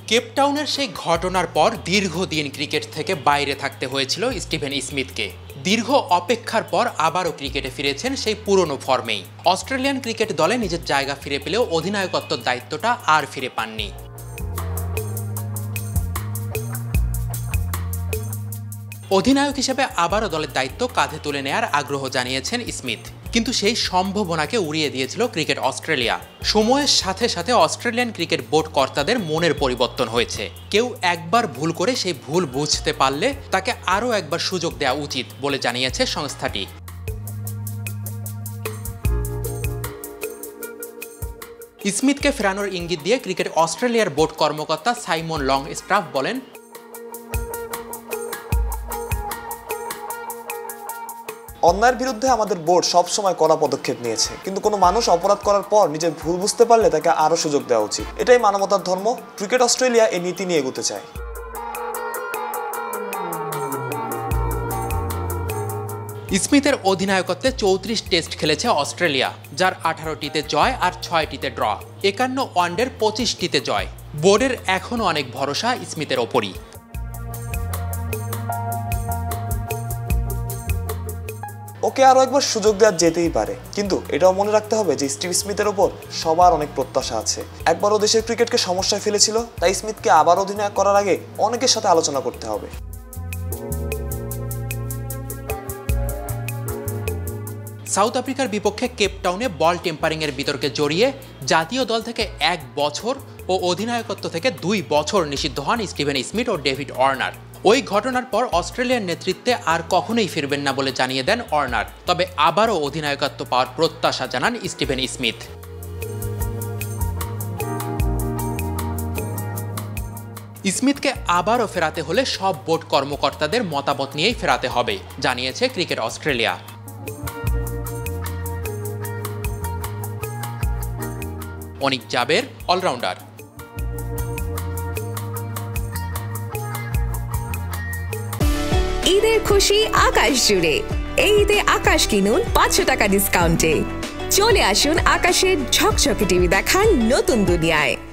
কেপটাউনের সেই ঘটনার পর দীর্ঘদিন ক্রিকেট থেকে বাইরে থাকতে হয়েছিল স্টিভেন স্মিথকে। দীর্ঘ অপেক্ষার পর আবারও ক্রিকেটে ফিরেছেন সেই পুরনো ফর্মেই। অস্ট্রেলিয়ান ক্রিকেট দলে নিজের জায়গা ফিরে পেলেও অধিনায়কত্বের দায়িত্বটা আর ফিরে পাননি। অধিনায়ক হিসেবে আবারও দলের দায়িত্ব কাঁধে তুলে নেয়ার আগ্রহ জানিয়েছেন স্মিথ, কিন্তু সেই সম্ভাবনাকে উড়িয়ে দিয়েছিল ক্রিকেট অস্ট্রেলিয়া। সময়ের সাথে সাথে অস্ট্রেলিয়ান ক্রিকেট বোর্ড কর্তাদের মনের পরিবর্তন হয়েছে। কেউ একবার ভুল করে সেই ভুল বুঝতে পারলে তাকে আরও একবার সুযোগ দেওয়া উচিত বলে জানিয়েছে সংস্থাটি। স্মিথকে ফেরানোর ইঙ্গিত দিয়ে ক্রিকেট অস্ট্রেলিয়ার বোর্ড কর্মকর্তা সাইমন লং স্ট্রাফ বলেন, অন্যায়ের বিরুদ্ধে আমাদের বোর্ড সবসময় কড়া পদক্ষেপ নিয়েছে, কিন্তু কোনো মানুষ অপরাধ করার পর নিজের ভুল বুঝতে পারলে তাকে আরও সুযোগ দেওয়া উচিত। এটাই মানবতার ধর্ম। ক্রিকেট অস্ট্রেলিয়া এই নীতি নিয়ে এগোতে চায়। স্মিথের অধিনায়কত্বে 34 টেস্ট খেলেছে অস্ট্রেলিয়া, যার 18টিতে জয় আর 6টিতে ড্র। 51 ওয়ানডের 25টিতে জয়। বোর্ডের এখনও অনেক ভরসা স্মিথের ওপরই। ওকে আরও একবার সুযোগ দেওয়া যেতেই পারে, কিন্তু এটাও মনে রাখতে হবে যে স্টিভ স্মিথের ওপর সবার অনেক প্রত্যাশা আছে। একবারও দেশের ক্রিকেটকে সমস্যায় ফেলেছিল, তাই স্মিথকে আবার অধিনায়ক করার আগে অনেকের সাথে আলোচনা করতে হবে। সাউথ আফ্রিকার বিপক্ষে কেপটাউনে বল টেম্পারিংয়ের বিতর্কে জড়িয়ে জাতীয় দল থেকে 1 বছর ও অধিনায়কত্ব থেকে 2 বছর নিষিদ্ধ হন স্টিভেন স্মিথ ও ডেভিড ওয়ার্নার। ওই ঘটনার পর অস্ট্রেলিয়ার নেতৃত্বে আর কখনোই ফিরবেন না বলে জানিয়ে দেন ওয়ার্নার। তবে আবারও অধিনায়কত্ব পাওয়ার প্রত্যাশা জানান স্টিভেন স্মিথ। স্মিথকে আবারও ফেরাতে হলে সব বোর্ড কর্মকর্তাদের মতামত নিয়েই ফেরাতে হবে, জানিয়েছে cricket Australia. Anik Jaber, allrounder. ঈদের খুশি আকাশ জুড়ে। এই ঈদে আকাশ কিনুন 500 টাকা ডিসকাউন্টে। চলে আসুন আকাশের ঝকঝকে টিভি দেখার নতুন দুনিয়ায়।